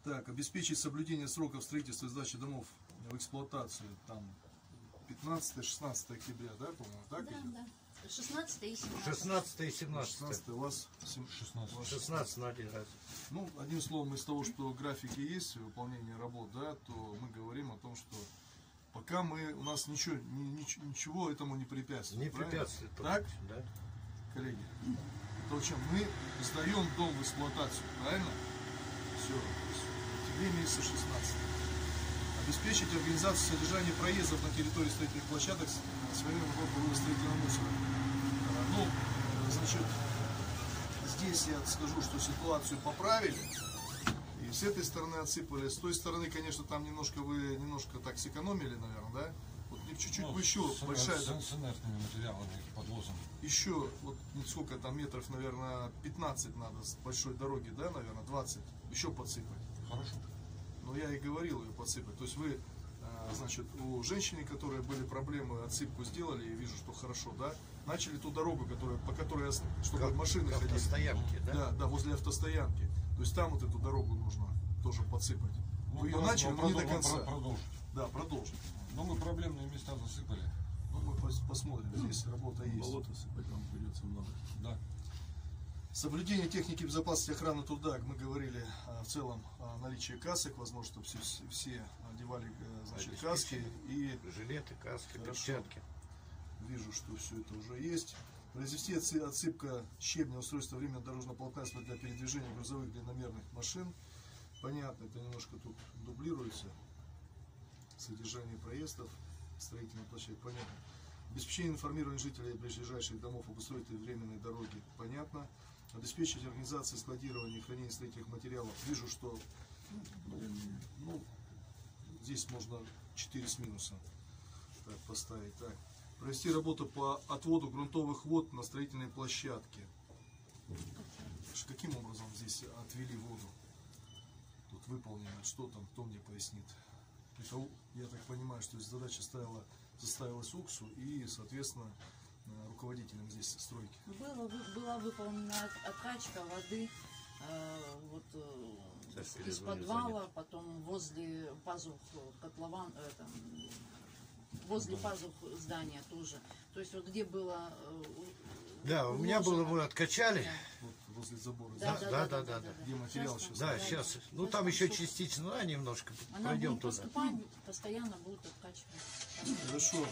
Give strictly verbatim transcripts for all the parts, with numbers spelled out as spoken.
Так, обеспечить соблюдение сроков строительства и сдачи домов в эксплуатацию, там, пятнадцатое-шестнадцатое октября, да, по-моему, так Да, идет? да. шестнадцатое и семнадцатое. шестнадцатое и семнадцатое. шестнадцатое у вас шестнадцать. шестнадцать на один раз. Ну, одним словом, из того, что графики есть выполнения работ, да, то мы говорим о том, что пока мы, у нас ничего, ни- нич- ничего этому не препятствует. Не правильно? препятствует. Так, Да. коллеги? То, чем мы сдаем дом в эксплуатацию, правильно? Все. В октябре месяца шестнадцатого. Обеспечить организацию содержания проездов на территории строительных площадок с своим вывоза строительного мусора. А, Ну, э, значит, здесь я скажу, что ситуацию поправили. И с этой стороны отсыпали. С той стороны, конечно, там немножко вы немножко так сэкономили, наверное, да? Вот чуть-чуть Ну, бы еще с, большая. с, с инертными материалами, подвозом. Еще, вот ну, сколько там метров, наверное, пятнадцать надо с большой дороги, да, наверное, двадцать. Еще подсыпать. Хорошо. Но я и говорил ее подсыпать. То есть вы, э, значит, у женщины, которые были проблемы, отсыпку сделали, и вижу, что хорошо, да, начали ту дорогу, которая, по которой, ос- чтобы Как- машины как ходили. автостоянки, да? Да, да, возле автостоянки. То есть там вот эту дорогу нужно тоже подсыпать. Вы ее про- начали, но не до продол- конца. про- Продолжить. Да, продолжить. Но мы проблемные места засыпали. Ну, мы пос- посмотрим, здесь работа есть. Болото сыпать вам придется много. Да. Соблюдение техники безопасности и охраны труда, мы говорили а, в целом о наличии касок, возможно, чтобы все, все одевали э, значит, каски, и Жилеты, каски, Хорошо. перчатки. вижу, что все это уже есть. Произвести отсы- отсыпка щебня, устройство временного дорожного полотна для передвижения грузовых длинномерных машин. Понятно, это немножко тут дублируется. Содержание проездов, строительных площадок, понятно. Обеспечение информирования жителей ближайших домов об устройстве временной дороги, понятно. Обеспечить организацию складирования и хранения строительных материалов. Вижу, что ну, здесь можно четыре с минусом так, поставить. Так. Провести работу по отводу грунтовых вод на строительной площадке. Ш- Каким образом здесь отвели воду? Тут выполнено. Что там? Кто мне пояснит? Это, у- я так понимаю, что задача ставила, заставилась УКСу и, соответственно, э, руководителям здесь стройки. Было, вы- была выполнена от- откачка воды э, вот, э, Сейчас из перезвоню, подвала, занят. потом возле пазух котлован, э, там, возле пазух здания тоже. То есть вот где было... э, у- Да, у меня было, мы откачали. Вот возле забора. Да, здесь. да, да, да, да. Где материал Сейчас сейчас? Да, Да, сейчас. да. Ну Сейчас там там еще всё. частично, ну, а немножко Она пройдем будет туда. поступать, постоянно будут откачивать. Хорошо.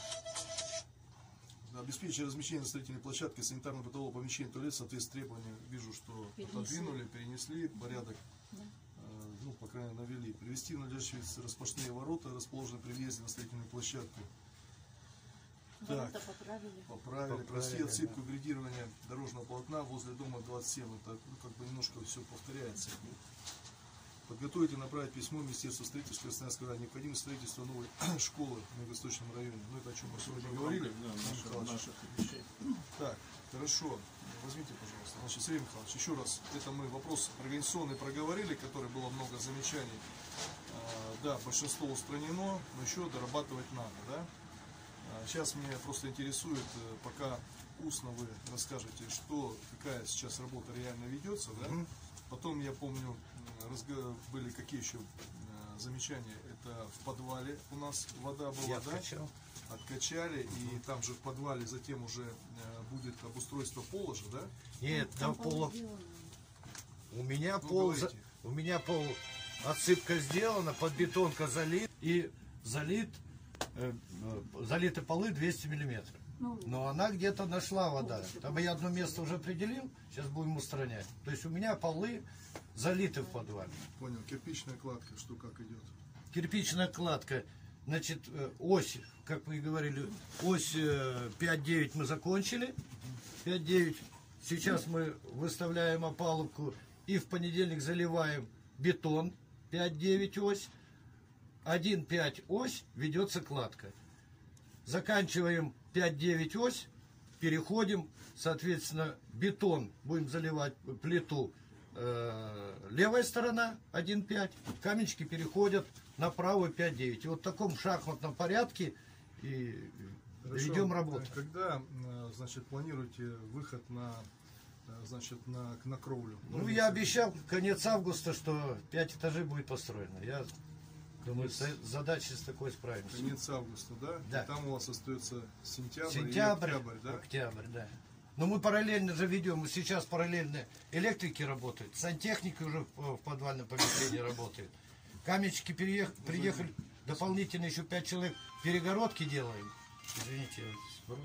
Обеспечить размещение на строительной площадке санитарно-бытового помещения туалет в соответствии с требованиям. Вижу, что Перенесли. отодвинули, перенесли, порядок, Да. э, ну, по крайней мере, навели. Привести в надлежащие распашные ворота, расположенные при въезде на строительную площадку. Ворота Так. поправили. Поправили. Поправили, Провести отсыпку да. градирования дорожного полотна возле дома двадцать семь. Это ну, как бы немножко все повторяется. Подготовить и направить письмо в Министерство строительства Красноярского края. Необходимо строительство новой школы в Юго-Восточном районе. Ну, это о чем мы сегодня говорили. Да, Сергей наших, Михайлович. наших вещей. Так, хорошо. Возьмите, пожалуйста. Значит, Сергей Михайлович, еще раз. Это мы вопрос организационный проговорили, который было много замечаний. А, да, большинство устранено, но еще дорабатывать надо, да? А, сейчас меня просто интересует, э, пока устно вы расскажете, что, какая сейчас работа реально ведется, да? Потом, я помню, м, разго- были какие еще э, замечания. Это в подвале у нас вода была, Я да? откачал. Откачали, и там же в подвале затем уже э, будет обустройство пола же, да? Нет, там пола... сделано. У меня Ну, пол, за- говорите. у меня пол отсыпка сделана, подбетонка залит и залит, э, э, залиты полы двести миллиметров. Ну, Но она где-то нашла вода. Там я одно место уже определил, сейчас будем устранять. То есть у меня полы залиты в подвале. Понял. Кирпичная кладка, что как идет? Кирпичная кладка, значит, э, ось, как вы и говорили, ось э, пять девять мы закончили. пять девять. Сейчас мы выставляем опалубку и в понедельник заливаем бетон. пять девять ось. один пять ось ведется кладка. Заканчиваем пять девять ось, переходим, соответственно, бетон будем заливать плиту. Э, левая сторона один пять, каменчики переходят на правую пять девять. И вот в таком шахматном порядке и Хорошо. ведем работу. Когда, э, значит, планируете выход на э, значит, на, на кровлю. Ну, я обещал конец августа, что пять этажей будет построено. Я думаю, с задачей с такой справимся. Конец августа, да? Да. И там у вас остается сентябрь, Сентябрь, и октябрь, да? октябрь, да. Но мы параллельно же ведем, сейчас параллельно электрики работают, сантехники уже в в подвальном помещении работают. Каменщики переех- приехали, дополнительно еще пять человек, перегородки делаем. Извините, я сброшу.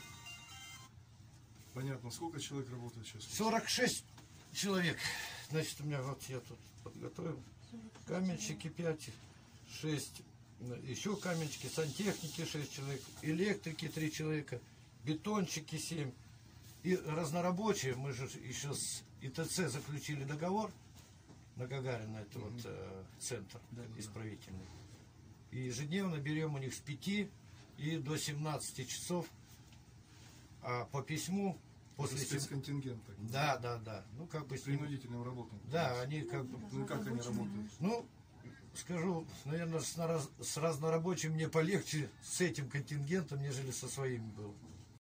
Понятно. Сколько человек работает сейчас? сорок шесть человек. Значит, у меня вот я тут подготовил. Каменщики пять, шесть, еще каменщики, сантехники шесть человек, электрики три человека, бетонщики семь. И разнорабочие, мы же еще с ИТЦ заключили договор на Гагарина, это вот э, центр Да, да, да. исправительный. И ежедневно берем у них с пяти и до семнадцати часов, а по письму После после сем- спецконтингент. так. Да, да, да. Ну как бы с ним- Принудительным работам. Да, они как бы. Ну и как они работают? Ну, скажу, наверное, с, нараз- с разнорабочим мне полегче с этим контингентом, нежели со своими было.